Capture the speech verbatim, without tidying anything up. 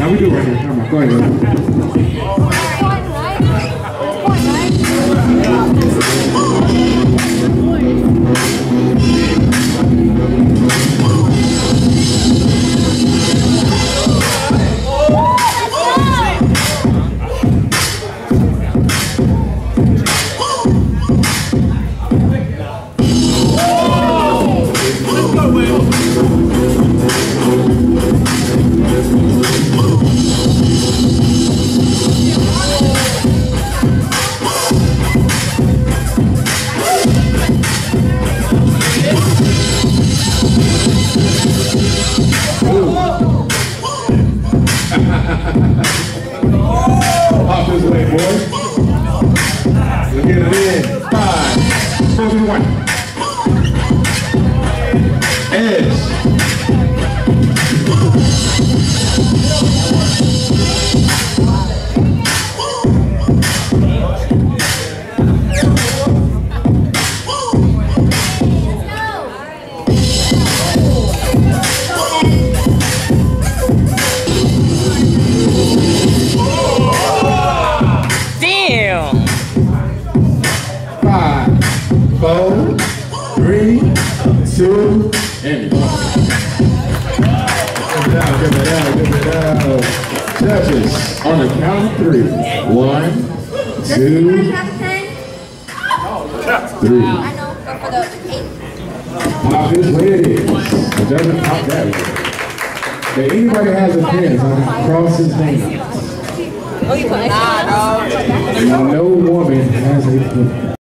Now we do right here. Come on, go ahead. Off this way, boys. We'll get it in. Five, four, three, one. Edge. Five, four, three, two, and one. Give it out, give it out, give it out. Judges, on the count of three. One, two, three. I know, but for the eight. Pop this way it is. It doesn't pop that way. If anybody has a pen, so I can cross his name out. Oh, you put nah, no. No woman has a pen.